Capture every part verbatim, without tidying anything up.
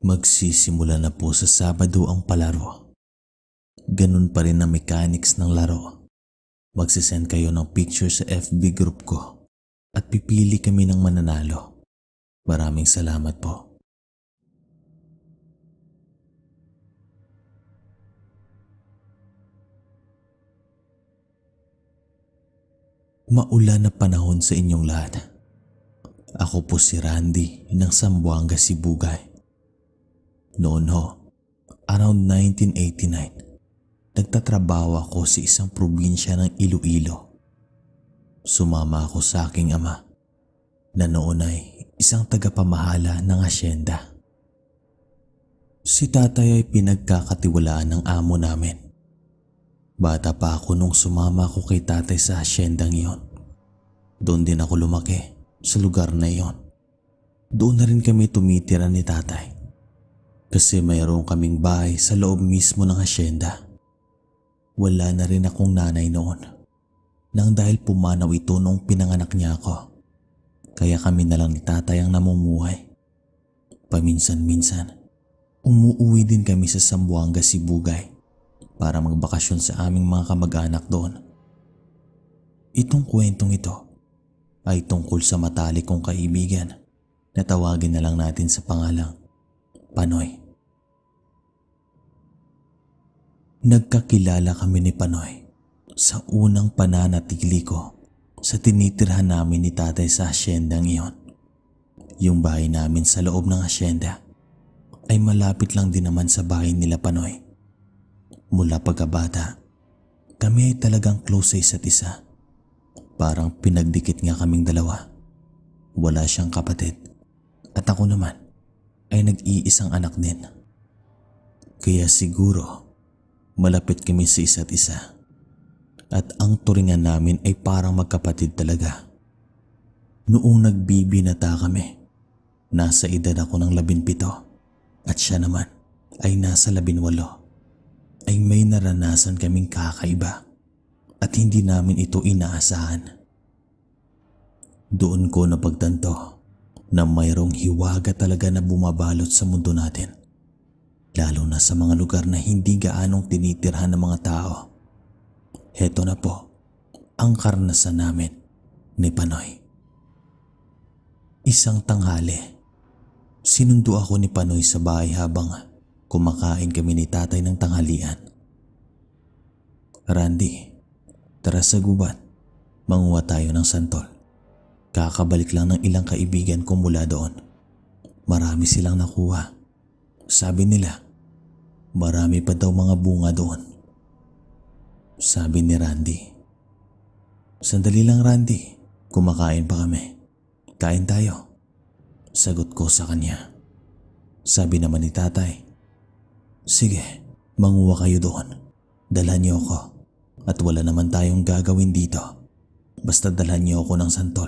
Magsisimula na po sa Sabado ang palaro. Ganun pa rin ang mechanics ng laro. Magsisend kayo ng picture sa F B group ko at pipili kami ng mananalo. Maraming salamat po. Maulan na panahon sa inyong lahat. Ako po si Randy ng Zamboanga, Sibugay. Noon ho, around nineteen eighty-nine, nagtatrabaho ako sa isang probinsya ng Iloilo. Sumama ako sa aking ama na noon ay isang tagapamahala ng asyenda. Si tatay ay pinagkakatiwalaan ng amo namin. Bata pa ako nung sumama ako kay tatay sa asyendang iyon. Doon din ako lumaki sa lugar na iyon. Doon na rin kami tumitira ni tatay. Kasi mayroon kaming bahay sa loob mismo ng asyenda. Wala na rin akong nanay noon. Nang dahil pumanaw ito noong pinanganak niya ako. Kaya kami na lang ni tatay ang namumuhay. Paminsan-minsan, umuuwi din kami sa Zamboanga, Sibugay para magbakasyon sa aming mga kamag-anak doon. Itong kwentong ito ay tungkol sa matalik kong kaibigan na tawagin na lang natin sa pangalang Panoy. Nagkakilala kami ni Panoy sa unang pananatili ko sa tinitirhan namin ni tatay sa asyendang iyon. Yung bahay namin sa loob ng asyenda ay malapit lang din naman sa bahay nila Panoy. Mula pagkabata, kami ay talagang close sa isa't isa. Parang pinagdikit nga kaming dalawa. Wala siyang kapatid at ako naman ay nag-iisang anak din. Kaya siguro malapit kami sa isa't isa at ang turingan namin ay parang magkapatid talaga. Noong nagbibinata kami, nasa edad ako ng labinpito at siya naman ay nasa labinwalo, ay may naranasan kaming kakaiba at hindi namin ito inaasahan. Doon ko napagtanto na mayroong hiwaga talaga na bumabalot sa mundo natin, lalo na sa mga lugar na hindi gaanong tinitirhan ng mga tao. Heto na po ang karanasan namin ni Panoy. Isang tanghali, sinundo ako ni Panoy sa bahay habang kumakain kami ni tatay ng tanghalian. Randy, tara sa gubat, manguha tayo ng santol. Kakabalik lang ng ilang kaibigan ko mula doon. Marami silang nakuha. Sabi nila, marami pa daw mga bunga doon. Sabi ni Randy. Sandali lang Randy, kumakain pa kami. Kain tayo. Sagot ko sa kanya. Sabi naman ni tatay, sige, manguha kayo doon. Dalhan niyo ako at wala naman tayong gagawin dito. Basta dalhan niyo ako ng santol.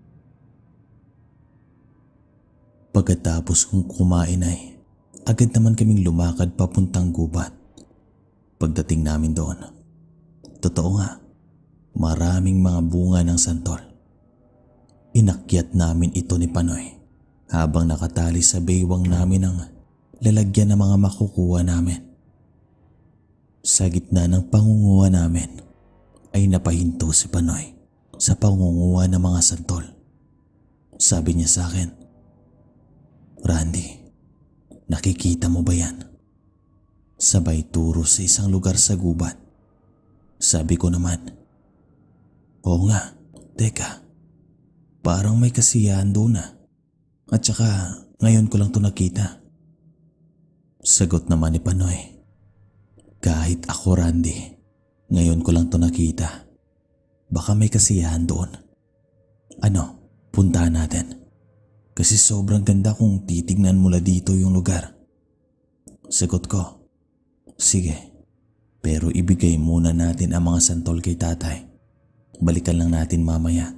Pagkatapos kong kumain ay agad naman kaming lumakad papuntang gubat. Pagdating namin doon, totoo nga, maraming mga bunga ng santol. Inakyat namin ito ni Panoy habang nakatali sa baywang namin ang lalagyan ng mga makukuha namin. Sa gitna ng pangunguha namin ay napahinto si Panoy sa pangunguha ng mga santol. Sabi niya sa akin, Randy, nakikita mo ba yan? Sabay turo sa isang lugar sa gubat. Sabi ko naman, oo nga, teka, parang may kasiyahan doon ah. At saka ngayon ko lang ito nakita. Sagot naman ni Panoy, kahit ako Randy, ngayon ko lang ito nakita. Baka may kasiyahan doon. Ano, puntahan natin. Kasi sobrang ganda kung titignan mula dito yung lugar. Sagot ko, sige, pero ibigay muna natin ang mga santol kay tatay. Balikan lang natin mamaya.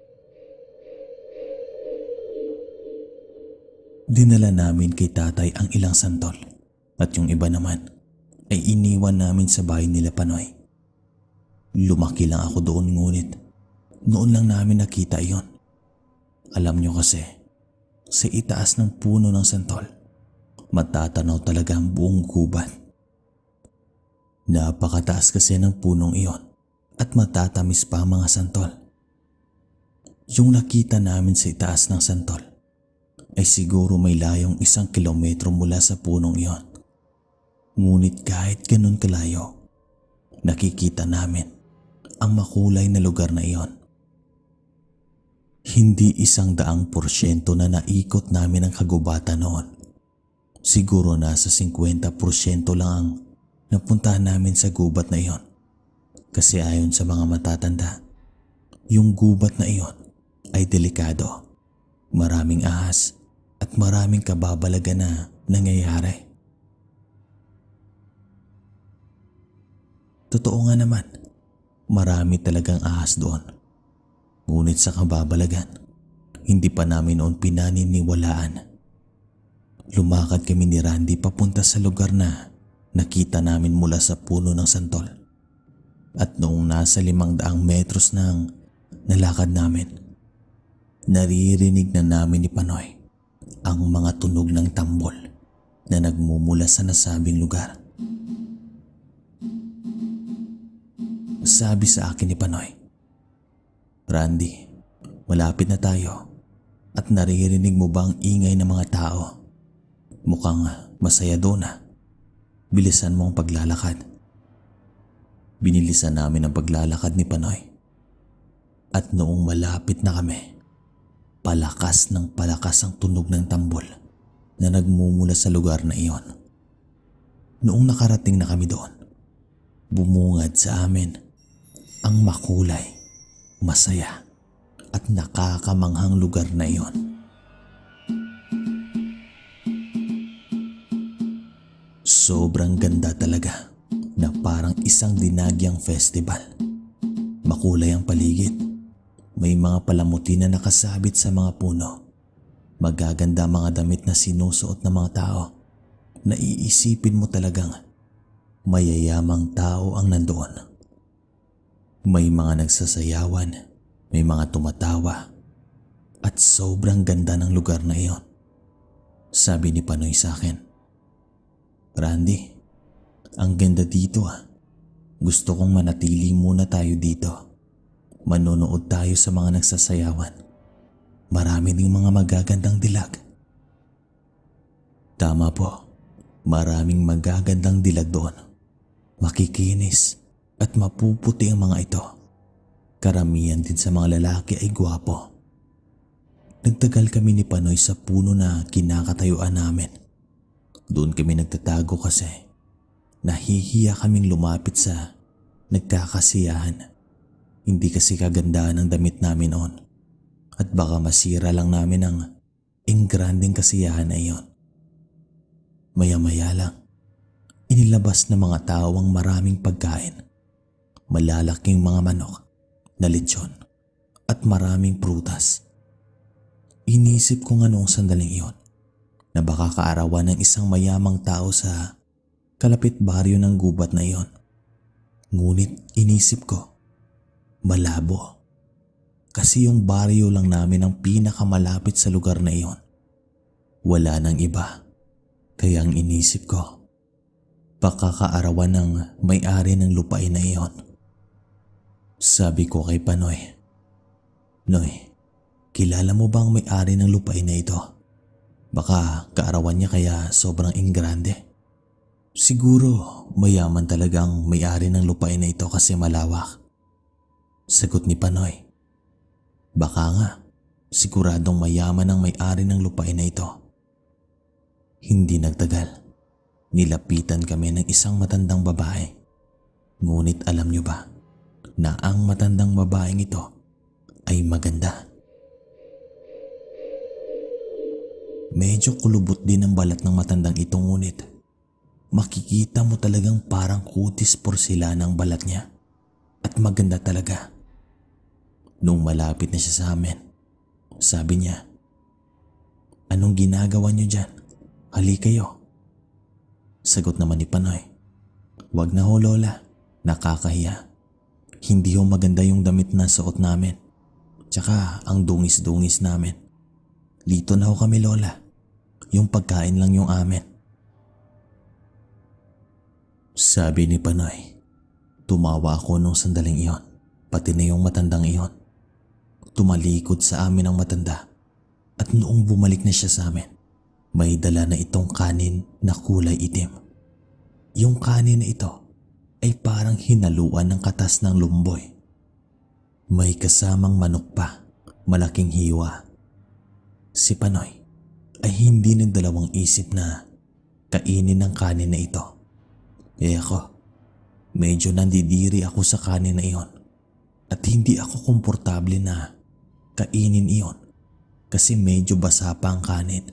Dinala namin kay tatay ang ilang santol at yung iba naman ay iniwan namin sa bahay nila Panoy. Lumaki lang ako doon ngunit noon lang namin nakita iyon. Alam nyo kasi, sa itaas ng puno ng santol matatanaw talaga ang buong gubat. Napakataas kasi ng punong iyon at matatamis pa ang mga santol. Yung nakita namin sa itaas ng santol ay siguro may layong isang kilometro mula sa punong iyon. Ngunit kahit ganun kalayo, nakikita namin ang makulay na lugar na iyon. Hindi isang daang porsyento na naikot namin ang kagubatan noon. Siguro nasa fifty porsyento lang ang napuntahan namin sa gubat na iyon. Kasi ayon sa mga matatanda, yung gubat na iyon ay delikado. Maraming ahas at maraming kababalagan na nangyayari. Totoo nga naman, marami talagang ahas doon. Ngunit sa kababalagan, hindi pa namin noon pinaniniwalaan. Lumakad kami ni Randy papunta sa lugar na nakita namin mula sa puno ng santol. At noong nasa limang daang metros ng nalakad namin, naririnig na namin ni Panoy ang mga tunog ng tambol na nagmumula sa nasabing lugar. Sabi sa akin ni Panoy, "Randy, malapit na tayo at naririnig mo ba ang ingay ng mga tao? Mukhang masaya doon ah. Bilisan mo ang paglalakad." Binilisan namin ang paglalakad ni Panoy. At noong malapit na kami, palakas ng palakas ang tunog ng tambol na nagmumula sa lugar na iyon. Noong nakarating na kami doon, bumungad sa amin ang makulay, masaya at nakakamanghang lugar na iyon. Sobrang ganda talaga na parang isang dinagyang festival. Makulay ang paligid. May mga palamuti na nakasabit sa mga puno. Magaganda mga damit na sinusuot ng mga tao. Naiisipin mo talagang mayayamang tao ang nandoon. May mga nagsasayawan, may mga tumatawa, at sobrang ganda ng lugar na iyon. Sabi ni Panoy sa akin, "Randy, ang ganda dito ah. Gusto kong manatili muna tayo dito. Manonood tayo sa mga nagsasayawan. Marami ding mga magagandang dilag." Tama po, maraming magagandang dilag doon. Makikinis at mapuputi ang mga ito. Karamihan din sa mga lalaki ay gwapo. Nagtagal kami ni Panoy sa puno na kinakatayuan namin. Doon kami nagtatago kasi nahihiya kaming lumapit sa nagkakasiyahan. Hindi kasi kagandahan ang damit namin noon at baka masira lang namin ang ingranding kasiyahan na iyon. Maya-maya lang, inilabas ng mga tao ang maraming pagkain. Malalaking mga manok na lechon at maraming prutas. Inisip ko nga noong sandaling iyon na baka kaarawan ng isang mayamang tao sa kalapit baryo ng gubat na iyon. Ngunit inisip ko, malabo. Kasi yung baryo lang namin ang pinakamalapit sa lugar na iyon. Wala nang iba. Kaya ang inisip ko, baka kaarawan ng may-ari ng lupain na iyon. Sabi ko kay Panoy, "Noy, kilala mo bang may-ari ng lupain na ito? Baka kaarawan niya kaya sobrang ingrande. Siguro mayaman talagang may-ari ng lupain na ito kasi malawak." Sagot ni Panoy, "Baka nga, siguradong mayaman ang may-ari ng lupain na ito." Hindi nagtagal, nilapitan kami ng isang matandang babae. Ngunit alam niyo ba na ang matandang babaeng ito ay maganda? Medyo kulubot din ang balat ng matandang ito, ngunit makikita mo talagang parang kutis porselana ang balat niya at maganda talaga. Nung malapit na siya sa amin, sabi niya, "Anong ginagawa niyo dyan? Hali kayo." Sagot naman ni Panoy, "Wag na ho lola, nakakahiya. Hindi ho maganda yung damit na suot namin. Tsaka ang dungis-dungis namin. Lito na ho kami lola. Yung pagkain lang yung amin. Sabi ni Panoy. Tumawa ako nung sandaling iyon, pati na yung matandang iyon. Tumalikod sa amin ang matanda at noong bumalik na siya sa amin, may dala na itong kanin na kulay itim. Yung kanin na ito ay parang hinaluan ng katas ng lumboy. May kasamang manok pa, malaking hiwa. Si Panoy ay hindi nagdalawang isip na kainin ang kanin na ito. Eh ako, medyo nandidiri ako sa kanin na iyon at hindi ako komportable na kainin iyon kasi medyo basa pa ang kanin.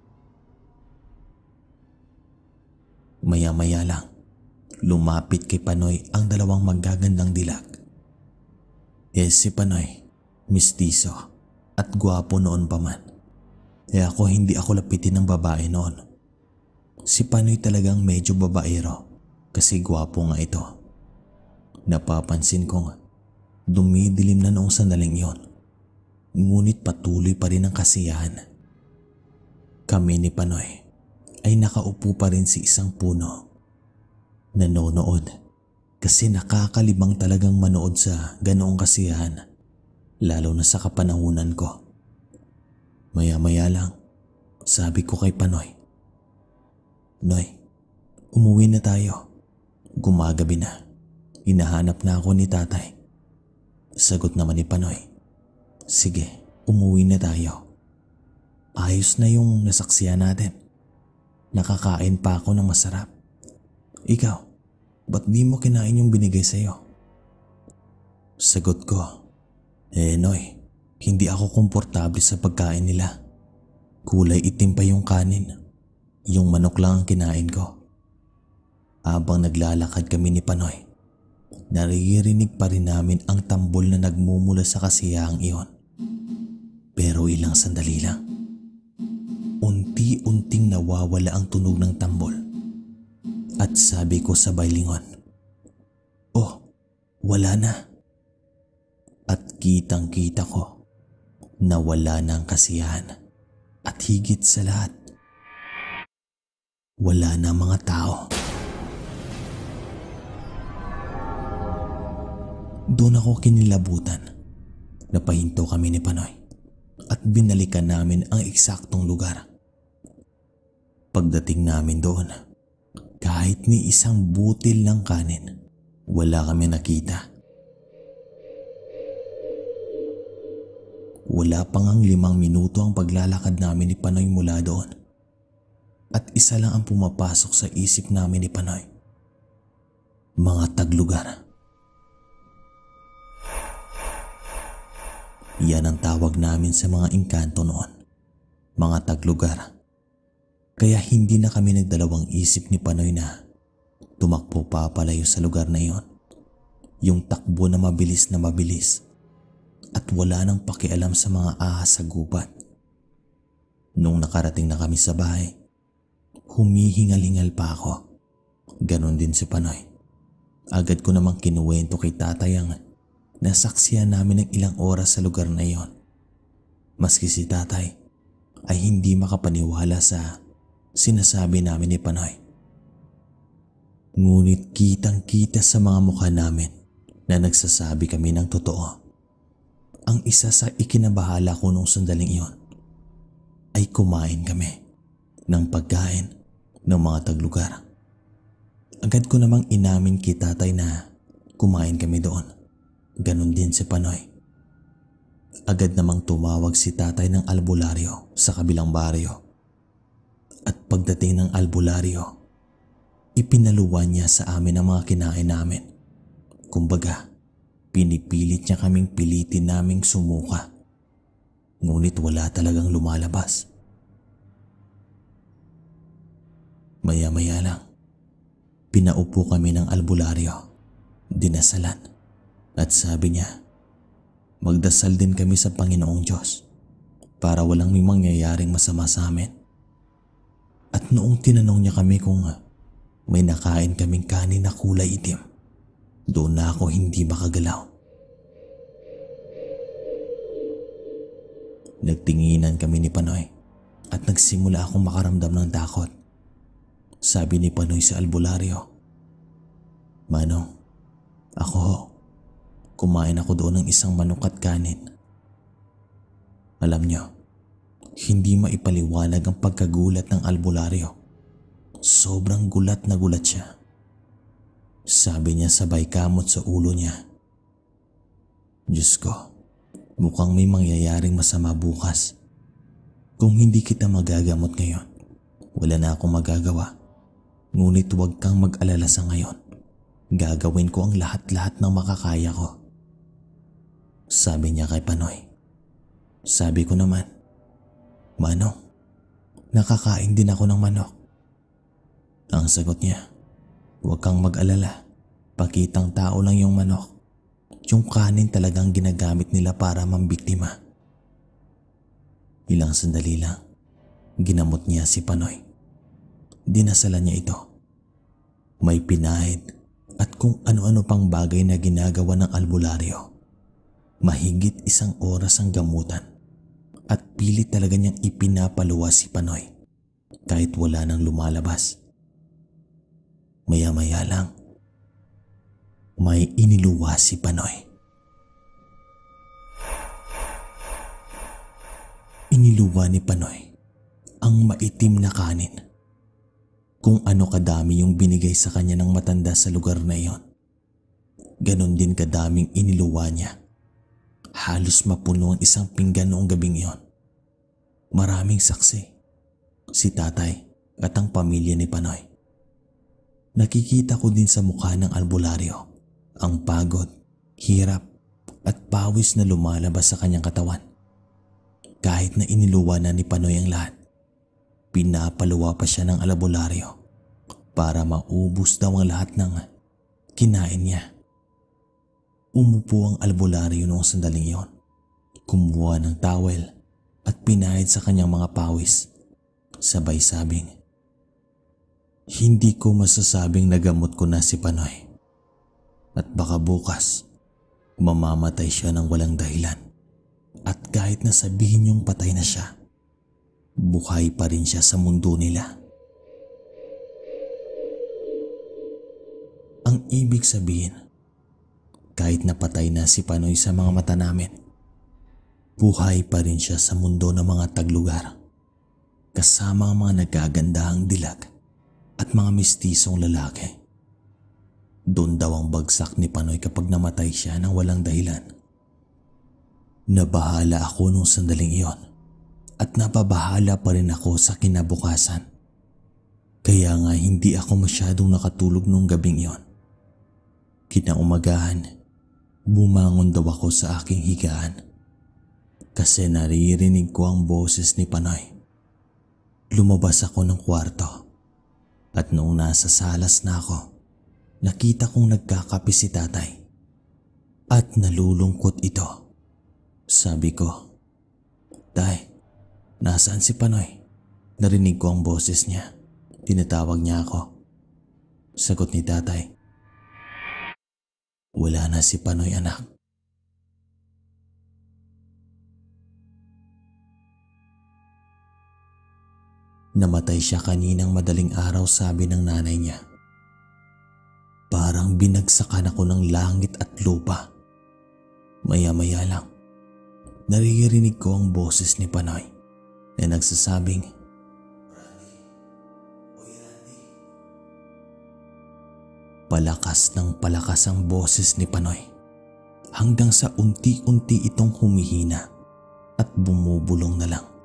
Maya-maya lang, lumapit kay Panoy ang dalawang magagandang dilag. Eh si Panoy, mistiso at gwapo noon pa man. Eh ako hindi ako lapitin ng babae noon. Si Panoy talagang medyo babaero kasi gwapo nga ito. Napapansin kong dumidilim na noong sandaling iyon, ngunit patuloy pa rin ang kasiyahan. Kami ni Panoy ay nakaupo pa rin sa isang puno. Nanonood kasi nakakalibang talagang manood sa ganoong kasiyahan, lalo na sa kapanahunan ko. Maya-maya lang, sabi ko kay Panoy, "Noy, umuwi na tayo. Gumagabi na. Hinahanap na ako ni tatay." Sagot naman ni Panoy, "Sige, umuwi na tayo. Ayos na yung nasaksiyan natin. Nakakain pa ako ng masarap. Ikaw, ba't di mo kinain yung binigay sa'yo?" Sagot ko, "Eh Noy, hindi ako komportable sa pagkain nila. Kulay itim pa yung kanin. Yung manok lang ang kinain ko." Habang naglalakad kami ni Panoy, naririnig pa rin namin ang tambol na nagmumula sa kasiyahang iyon. Pero ilang sandali lang, unti-unting nawawala ang tunog ng tambol. At sabi ko sabay lingon, "Oh, wala na." At kitang-kita ko na wala na ang kasiyahan at higit sa lahat, wala na mga tao. Doon ako kinilabutan. Napahinto kami ni Panoy at binalikan namin ang eksaktong lugar. Pagdating namin doon, kahit ni isang butil ng kanin, wala kami nakita. Wala pang ang limang minuto ang paglalakad namin ni Panoy mula doon. At isa lang ang pumapasok sa isip namin ni Panoy. Mga taglugar. Yan ang tawag namin sa mga engkanto noon. Mga taglugar. Kaya hindi na kami nagdalawang isip ni Panoy na tumakbo pa palayo sa lugar na iyon. Yung takbo na mabilis na mabilis at wala nang pakialam sa mga ahas sa gubat. Nung nakarating na kami sa bahay, humihingal-hingal pa ako. Ganon din si Panoy. Agad ko namang kinuwento kay tatay ang nasaksihan namin ng ilang oras sa lugar na iyon. Maski si tatay ay hindi makapaniwala sa sinasabi namin ni Panoy. Ngunit kitang-kita sa mga mukha namin na nagsasabi kami ng totoo. Ang isa sa ikinabahala ko nung sandaling iyon ay kumain kami ng pagkain ng mga taglugar. Agad ko namang inamin kay tatay na kumain kami doon. Ganon din si Panoy. Agad namang tumawag si tatay ng albularyo sa kabilang baryo. At pagdating ng albularyo, ipinaluwan niya sa amin ang mga kinain namin. Kumbaga, pinipilit niya kaming pilitin naming sumuka. Ngunit wala talagang lumalabas. Maya-maya lang, pinaupo kami ng albularyo, dinasalan. At sabi niya, magdasal din kami sa Panginoong Diyos para walang may mangyayaring masama sa amin. At noong tinanong niya kami kung may nakain kaming kanin na kulay itim, doon na ako hindi makagalaw. Nagtinginan kami ni Panoy at nagsimula akong makaramdam ng takot. Sabi ni Panoy sa albularyo, Manong, ako ho, kumain ako doon ng isang manok at kanin. Alam nyo, hindi maipaliwanag ang pagkagulat ng albularyo. Sobrang gulat na gulat siya. Sabi niya sabay kamot sa ulo niya. Diyos ko, mukhang may mangyayaring masama bukas. Kung hindi kita magagamot ngayon, wala na akong magagawa. Ngunit huwag kang mag-alala sa ngayon. Gagawin ko ang lahat-lahat ng makakaya ko. Sabi niya kay Panoy. Sabi ko naman, Manong, nakakain din ako ng manok. Ang sagot niya, huwag kang mag-alala. Pakitang tao lang yung manok. Yung kanin talagang ginagamit nila para mambiktima. Ilang sandali lang, ginamot niya si Panoy. Dinasalan niya ito. May pinahid at kung ano-ano pang bagay na ginagawa ng albularyo. Mahigit isang oras ang gamutan at pilit talaga niyang ipinapaluwas si Panoy kahit wala nang lumalabas. Maya-maya lang, may iniluwas si Panoy. Iniluwa ni Panoy ang maitim na kanin. Kung ano kadami yung binigay sa kanya ng matanda sa lugar na iyon, ganon din kadaming iniluwa niya. Halos mapuno ang isang pinggan noong gabing iyon. Maraming saksi, si tatay at ang pamilya ni Panoy. Nakikita ko din sa mukha ng albularyo ang pagod, hirap at pawis na lumalabas sa kanyang katawan. Kahit na iniluwa na ni Panoy ang lahat, pinapaluwa pa siya ng albularyo para maubos daw ang lahat ng kinain niya. Umupo ang albularyo noong sandaling iyon. Kumuha ng towel at pinahid sa kanyang mga pawis. Sabay sabing, hindi ko masasabing nagamot ko na si Panoy. At baka bukas, mamamatay siya ng walang dahilan. At kahit na sabihin niyong patay na siya, buhay pa rin siya sa mundo nila. Ang ibig sabihin, kahit napatay na si Panoy sa mga mata namin, buhay pa rin siya sa mundo ng mga taglugar, kasama ang mga nagagandahang dilag at mga mistisong lalaki. Doon daw ang bagsak ni Panoy kapag namatay siya ng walang dahilan. Nabahala ako nung sandaling iyon at napabahala pa rin ako sa kinabukasan. Kaya nga hindi ako masyadong nakatulog nung gabing iyon. Kinaumagahan, bumangon daw ako sa aking higaan kasi naririnig ko ang boses ni Panoy. Lumabas ako ng kwarto at noong nasa salas na ako, nakita kong nagkakape si tatay at nalulungkot ito. Sabi ko, Tay, nasaan si Panoy? Narinig ko ang boses niya. Tinatawag niya ako. Sagot ni tatay, wala na si Panoy, anak. Namatay siya kaninang madaling araw, sabi ng nanay niya. Parang binagsakan ako ng langit at lupa. Maya-maya lang, naririnig ko ang boses ni Panoy na nagsasabing, palakas ng palakas ang boses ni Panoy hanggang sa unti-unti itong humihina at bumubulong na lang.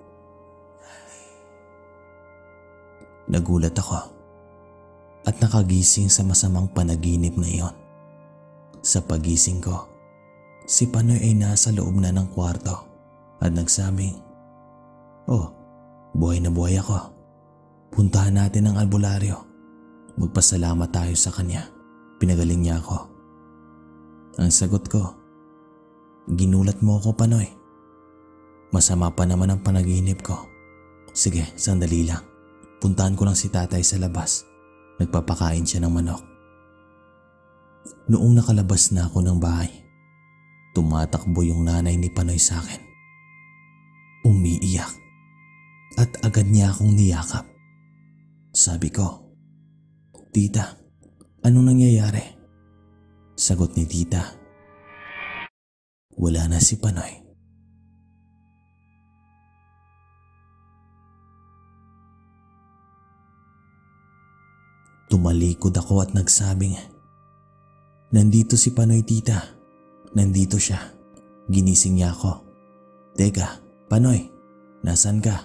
Nagulat ako at nakagising sa masamang panaginip na iyon. Sa pagising ko, si Panoy ay nasa loob na ng kwarto at nagsabing, oh, buhay na buhay ako. Puntahan natin ang albularyo. Magpasalamat tayo sa kanya. Pinagaling niya ako. Ang sagot ko, ginulat mo ako, Panoy. Masama pa naman ang panaginip ko. Sige, sandali lang. Puntahan ko lang si tatay sa labas. Nagpapakain siya ng manok. Noong nakalabas na ako ng bahay, tumatakbo yung nanay ni Panoy sa akin. Umiiyak at agad niya akong niyakap. Sabi ko, Tita, Anong nangyayari? Sagot ni tita. Wala na si Panoy. Tumalikod ako at nagsabing, nandito si Panoy, tita. Nandito siya. Ginising niya ako. Teka, Panoy, nasan ka?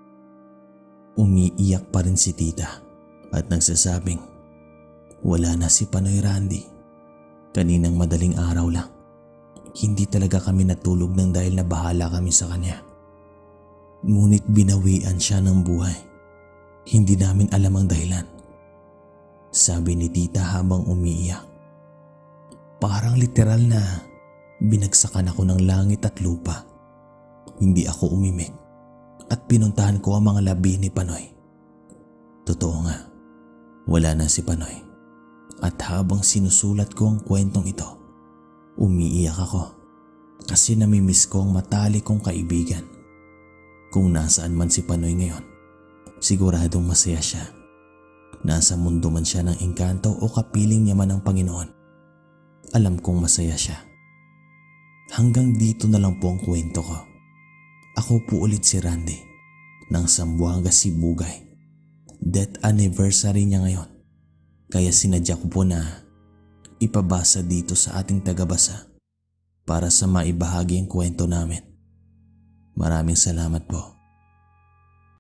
Umiiyak pa rin si tita at nagsasabing, wala na si Panoy, Randy. Kaninang madaling araw lang. Hindi talaga kami natulog nang dahil nabahala kami sa kanya. Ngunit binawian siya ng buhay. Hindi namin alam ang dahilan. Sabi ni tita habang umiiyak. Parang literal na binagsakan ako ng langit at lupa. Hindi ako umimik at pinuntahan ko ang mga labi ni Panoy. Totoo nga, wala na si Panoy. At habang sinusulat ko ang kwentong ito, umiiyak ako kasi namimiss ko ang matalik kong kaibigan. Kung nasaan man si Panoy ngayon, siguradong masaya siya. Nasa mundo man siya ng engkanto o kapiling niya man ng Panginoon, alam kong masaya siya. Hanggang dito na lang po ang kwento ko. Ako po ulit si Randy ng Zamboanga, Sibugay. Death anniversary niya ngayon. Kaya sinadya ko po na ipabasa dito sa ating tagabasa para sa maibahagi ang kwento namin. Maraming salamat po.